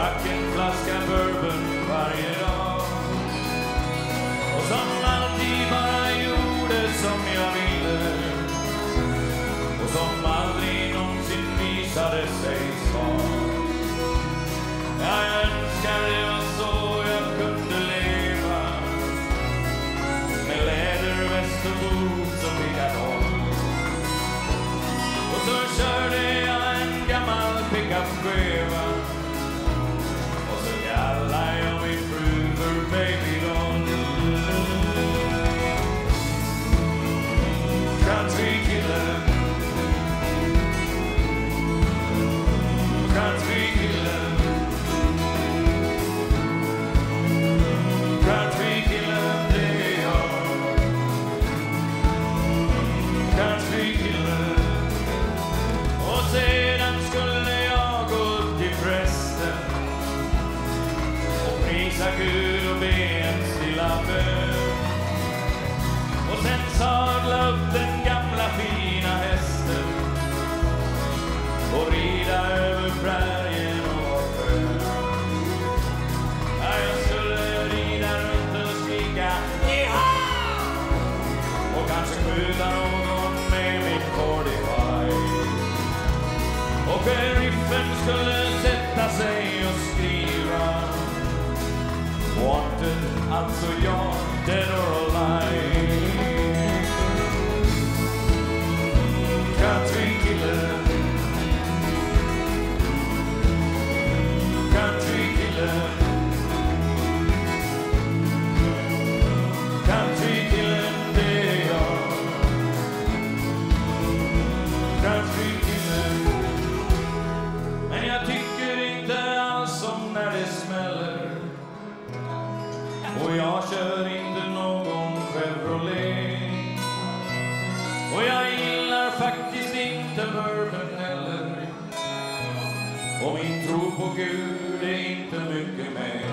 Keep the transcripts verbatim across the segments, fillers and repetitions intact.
drack en flaska bourbon varje dag. Och som alltid bara gjorde som jag ville. Och som aldrig någonsin visade sig svar. Jag önskar det var så jag kunde leva. Med läderväst och boots och pickadoll. Och så körde jag en gammal pick-up-skeva. Och så kallade jag min fru för babydoll. Countrykillen, countrykillen, countrykillen, det är jag. Countrykillen. Och sedan skulle jag gå till prästen och prisa Gud och be en stilla bön. Och sen sadla upp den gamla fina hästen och rida över prärien och sjön. Ja, jag skulle rida runt och skrika Jiha! Och kanske skjuta någon med mitt fyrtiofem. Och sheriffen skulle sätta sig och skriva Wanted, alltså jag, dead or alive. Countrykillen, countrykillen, countrykillen, det är jag. Countrykillen. Men jag tycker inte alls om när det smäller. Och jag kör inte någon Chevrolet. Och jag gillar faktiskt inte bourbon heller. Och min tro på Gud är inte mycket mer.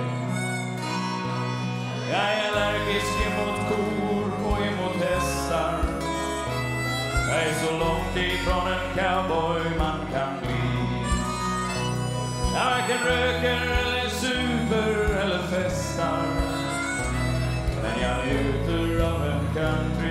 Jag är allergisk emot kor och emot hästar. Jag är så långt ifrån en cowboy man kan bli. Jag varken röker eller super eller festar. Men jag njuter av en country.